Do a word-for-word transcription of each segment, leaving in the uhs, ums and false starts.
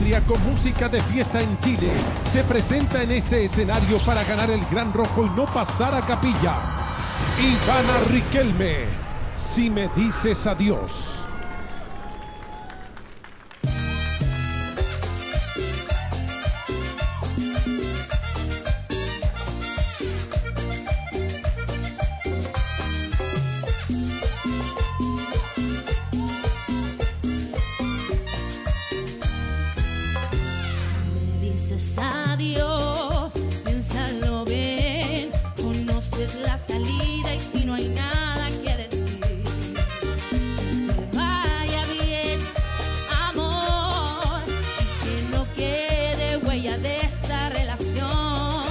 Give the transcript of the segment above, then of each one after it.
familia con música de fiesta en Chile se presenta en este escenario para ganar el Gran Rojo y no pasar a capilla. Ivana Riquelme, Si me dices adiós. Adiós, piénsalo bien, conoces la salida y si no hay nada que decir, que te vaya bien, amor, y que no quede huella de esa relación.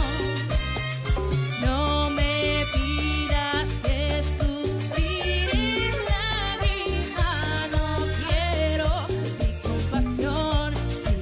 No me pidas que suspire la vida, no quiero mi compasión.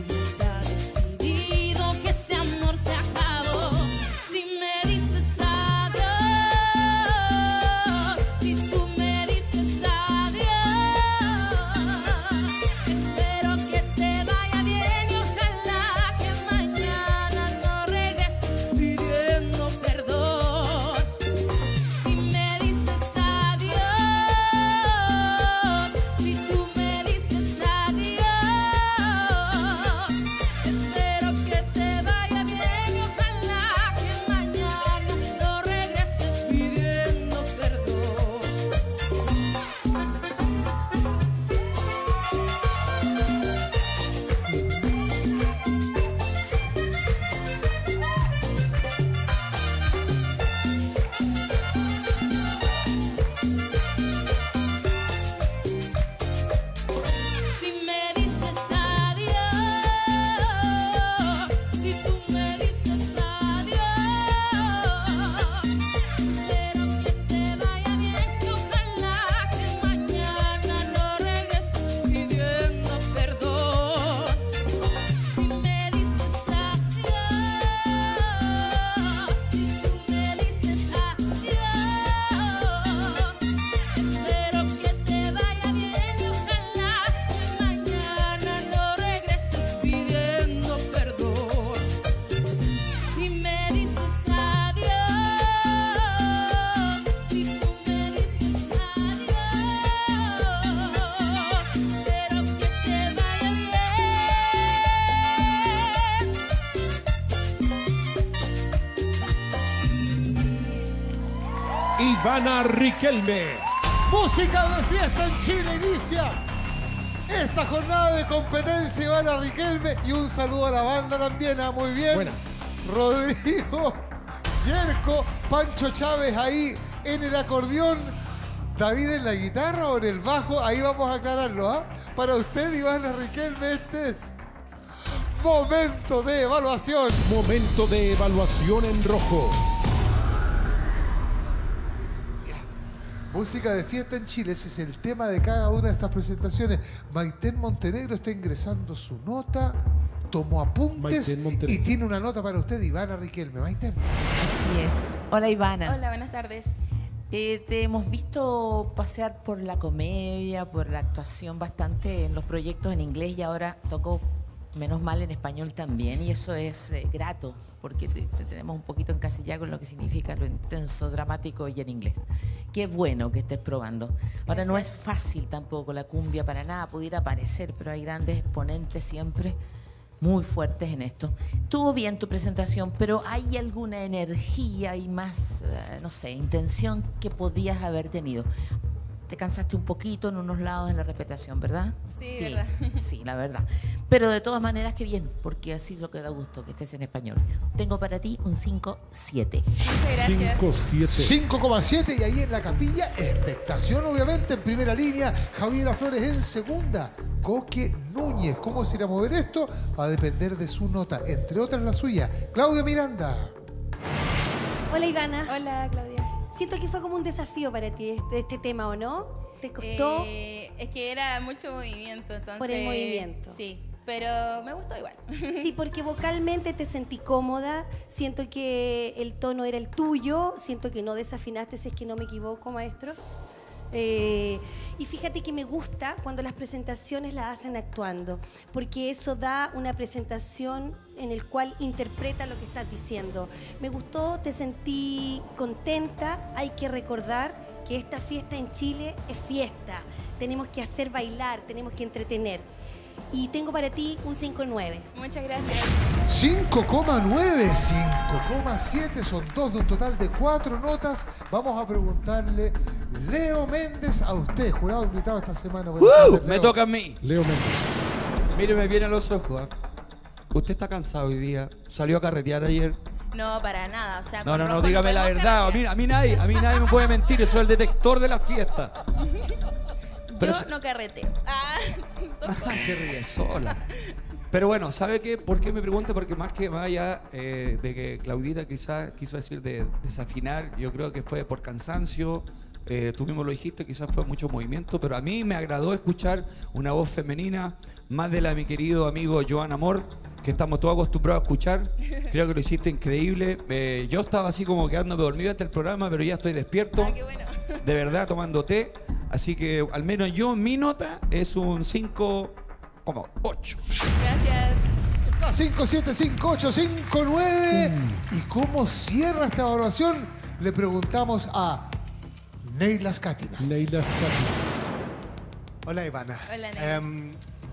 Ivana Riquelme. Música de fiesta en Chile inicia esta jornada de competencia. Ivana Riquelme, y un saludo a la banda también. ¿Ah? Muy bien. Buena. Rodrigo, Yerko, Pancho Chávez ahí en el acordeón, David en la guitarra o en el bajo. Ahí vamos a aclararlo. ¿Ah? Para usted, Ivana Riquelme, este es momento de evaluación. Momento de evaluación en rojo. Música de fiesta en Chile, ese es el tema de cada una de estas presentaciones. Maiten Montenegro está ingresando su nota, tomó apuntes y tiene una nota para usted, Ivana Riquelme. Maiten. Así es. Hola, Ivana. Hola, buenas tardes. Eh, te hemos visto pasear por la comedia, por la actuación bastante en los proyectos en inglés y ahora tocó, menos mal, en español también, y eso es eh, grato porque te, te tenemos un poquito encasillado con lo que significa lo intenso, dramático y en inglés. Qué bueno que estés probando. Ahora, Gracias. no es fácil tampoco la cumbia para nada, pudiera parecer, pero hay grandes exponentes siempre muy fuertes en esto. Estuvo bien tu presentación, pero ¿hay alguna energía y más, uh, no sé, intención que podías haber tenido? Te cansaste un poquito en unos lados de la repetición, ¿verdad? Sí, sí, verdad. Sí, la verdad. Pero de todas maneras, qué bien, porque así es lo que da gusto, que estés en español. Tengo para ti un cinco siete. Muchas gracias. cinco siete. cinco coma siete y ahí en la capilla, expectación obviamente en primera línea, Javiera Flores en segunda, Coque Núñez. ¿Cómo se irá a mover esto? Va a depender de su nota, entre otras la suya. Claudia Miranda. Hola, Ivana. Hola, Claudia. Siento que fue como un desafío para ti este, este tema, ¿o no? ¿Te costó? Eh, es que era mucho movimiento, entonces... Por el movimiento. Sí, pero me gustó igual. Sí, porque vocalmente te sentí cómoda, siento que el tono era el tuyo, siento que no desafinaste, si es que no me equivoco, maestros. Eh, y fíjate que me gusta cuando las presentaciones las hacen actuando, porque eso da una presentación en el cual interpreta lo que estás diciendo. Me gustó, te sentí contenta. Hay que recordar que esta fiesta en Chile es fiesta. Tenemos que hacer bailar, tenemos que entretener. Y tengo para ti un cinco nueve. Muchas gracias. cinco coma nueve, cinco coma siete, son dos de un total de cuatro notas. Vamos a preguntarle, Leo Méndez, a usted, jurado invitado esta semana. Buenas ¡Uh! tardes, Me Leo. toca a mí. Leo Méndez. Míreme bien a los ojos. ¿eh? Usted está cansado hoy día. Salió a carretear ayer. No, para nada. O sea, No, con no, no, rojo dígame la podemos verdad. A mí, carretear. a mí nadie, a mí nadie me puede mentir. Yo soy el detector de la fiesta. Pero Yo se- no carreteo. Ah, dos cosas. Se ríe sola. Pero bueno, ¿sabe qué? ¿Por qué me pregunta? Porque más que vaya eh, de que Claudita quizás quiso decir de desafinar, yo creo que fue por cansancio. Eh, tú mismo lo dijiste, quizás fue mucho movimiento, pero a mí me agradó escuchar una voz femenina, más de la de mi querido amigo Joan Amor, que estamos todos acostumbrados a escuchar. Creo que lo hiciste increíble. Eh, yo estaba así como quedándome dormido hasta el programa, pero ya estoy despierto. Ah, qué bueno. De verdad, tomando té. Así que al menos yo, mi nota es un cinco coma ocho. Gracias. cinco siete, cinco ocho, cinco nueve. ¿Y cómo cierra esta evaluación? Le preguntamos a Neylas Cátinas. Neylas Cátinas. Hola Ivana. Hola, Negas. Em,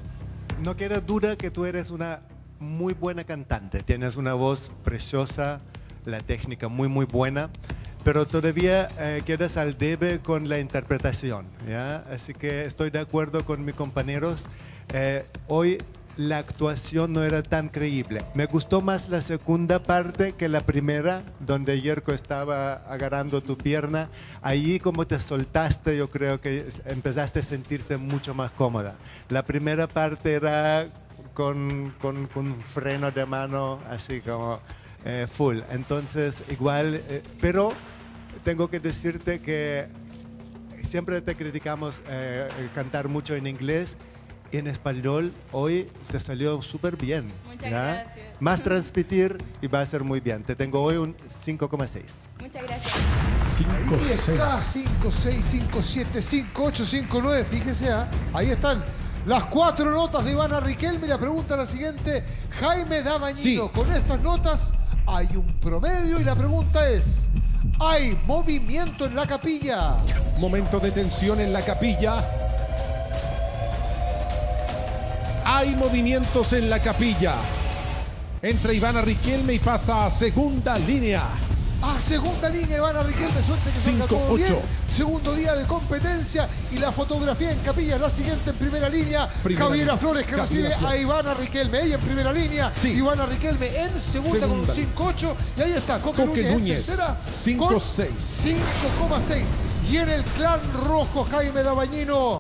no queda duda que tú eres una muy buena cantante. Tienes una voz preciosa, la técnica muy muy buena, pero todavía eh, quedas al debe con la interpretación, ¿ya? Así que estoy de acuerdo con mis compañeros. Eh, hoy la actuación no era tan creíble. Me gustó más la segunda parte que la primera, donde Yerko estaba agarrando tu pierna. Ahí como te soltaste, yo creo que empezaste a sentirse mucho más cómoda. La primera parte era con, con, con un freno de mano, así como eh, full. Entonces, igual, eh, pero tengo que decirte que siempre te criticamos eh, cantar mucho en inglés. En español, hoy te salió súper bien. Muchas ¿ya? gracias. Más transmitir y va a ser muy bien. Te tengo hoy un cinco coma seis. Muchas gracias. cinco Ahí está, seis. cinco seis, cinco siete, cinco ocho, cinco nueve. Fíjese, ¿ah? Ahí están las cuatro notas de Ivana Riquelme. La pregunta es la siguiente. Jaime Dabañino, Sí. con estas notas hay un promedio y la pregunta es, ¿hay movimiento en la capilla? Momento de tensión en la capilla. Hay movimientos en la capilla. Entra Ivana Riquelme y pasa a segunda línea. A segunda línea, Ivana Riquelme, suerte que salga Cinco, todo bien. ocho. Segundo día de competencia y la fotografía en capilla es la siguiente en primera línea. Primera Javiera línea. Flores que Javiera recibe a Flores. Ivana Riquelme. Ella en primera línea, Sí. Ivana Riquelme en segunda, con Segunda. un cinco ocho. Y ahí está, Coque, Coque Núñez, en Núñez, tercera, cinco con seis. cinco coma seis. Y en el clan rojo, Jaime Dabañino.